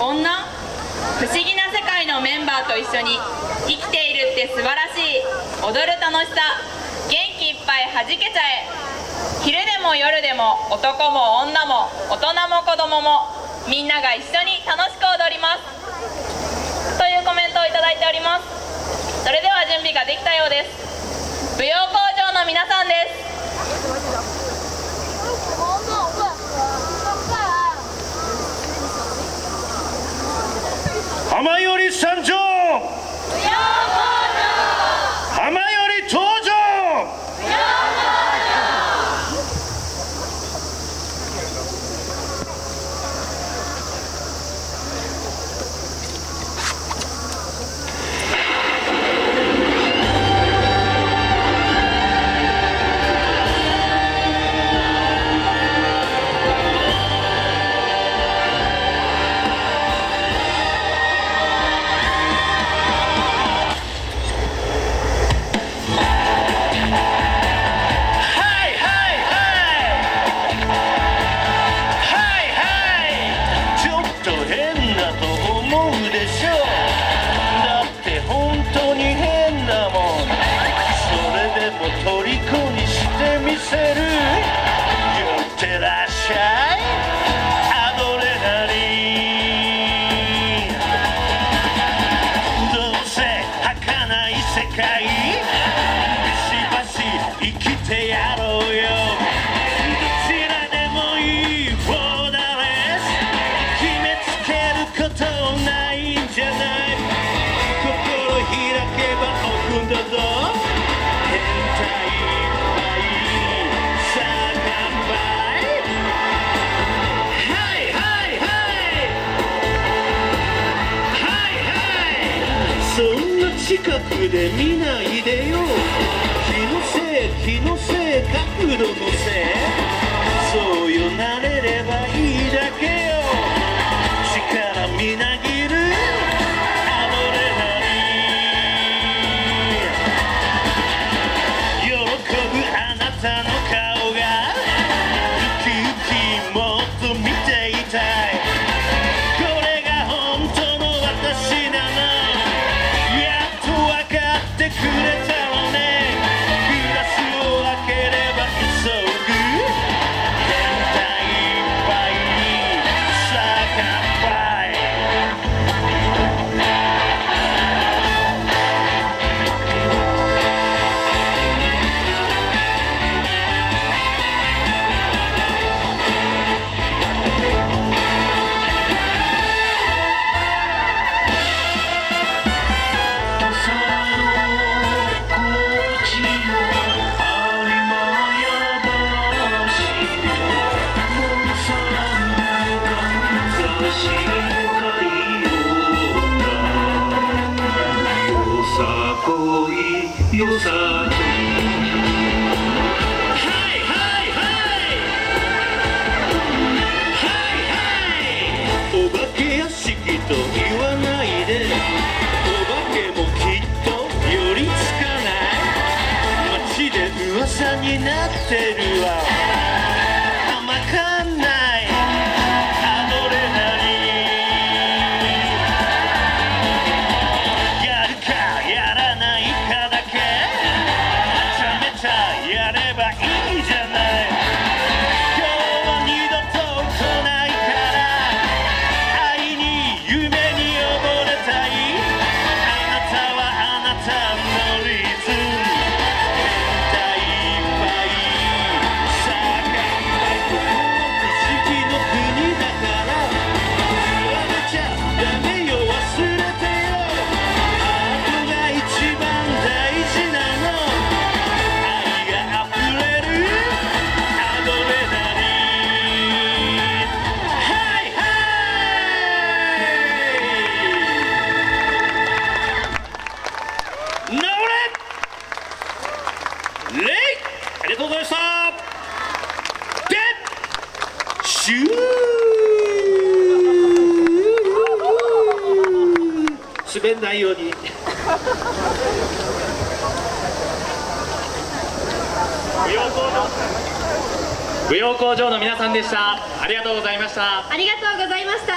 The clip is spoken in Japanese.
女、不思議な世界のメンバーと一緒に生きているって素晴らしい。踊る楽しさ、元気いっぱいはじけちゃえ。昼でも夜でも男も女も大人も子供もみんなが一緒に楽しく踊りますというコメントをいただいております。それでは準備ができたようです。舞踊工場の皆さんです。 浜より参上、浜より登場。 近くで見ないでよ。気のせい角度のせい。そうよ、慣れればいいだけよ。力みなぎるアドレナリン。喜ぶあなたの顔がウキウキもっと見ていたい。これが本当の私なの。くれたのね。グラスを開ければ急ぐ。天体いっぱいにさあ乾杯。よさこい。お化け屋敷と言わないで。お化けもきっと寄りつかない。街で噂になってるわ。甘かんないアドレナリン。やるかやらないかだけ。やればいいじゃない。今日は二度と来ないから愛に夢に溺れたい。あなたはあなたのリズム。天体いっぱいさあ乾杯。ここは不思議の国だから言われちゃダメよ。忘れてよ。あとが一番大事なの。ありがとうございました。で、シュー滑んないように。 舞踊工場の皆さんでした。ありがとうございました。 ありがとうございました。